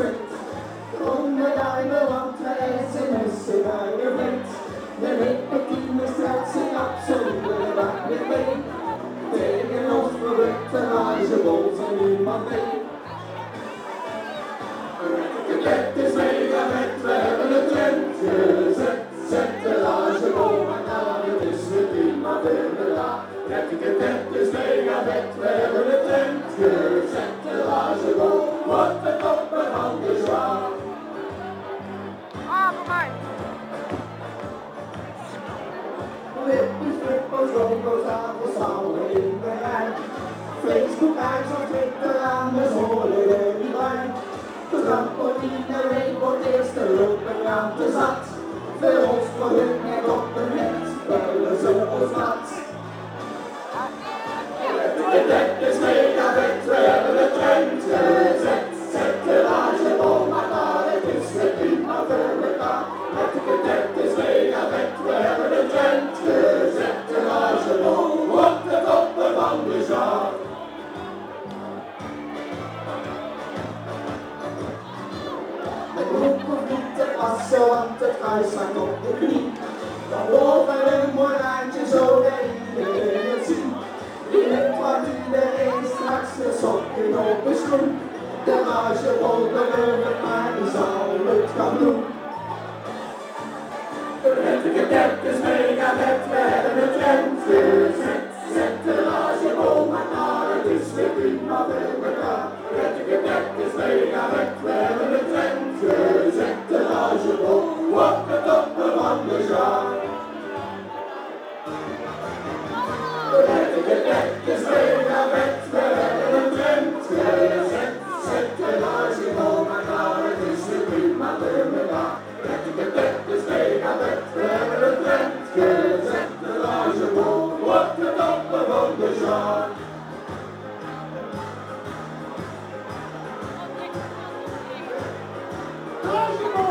sprit. Kommer deg med vant med SMS-er deg med flett. Med repetin med stressing opp som det vært med meg. Tegen oss på veterangebål som man vet. Dette sveier rett ved det trente. Veterangebål, man har det visse timer ved da. Dette sveier rett ved det trente. Veterangebål, what the toppen av det svar. På meg! Facebook er som Twitter er med såler i vei. På trampoline, wakeboard, det står opp en rante satt. For oss på høyne, toppen hett, spøllelse og snatt. Dette smega vett, ved det trente. Setter ikke på meg, da det tusen timer før det da. Dette smega vett, ved det trente. Setter ikke på, opp til toppen vann du skjar. Passe og antet reisen opp til kni. Da lover den må ikke så det i det sin. Vi vet hva det straks med sokken og beslum. Det var ikke volden over meg i salet kan bro. Dette smega vett ved det trente. Setter ikke på meg når det tusen timer før det da. Dette smega vett ved det trente. Setter ikke på, opp til toppen vann du skjar. Dette smega vett ved det trente. Setter ikke på meg når det tusen timer før det da. Dette smega vett ved det trente. Setter ikke på, opp til toppen vann du skjar. Come on!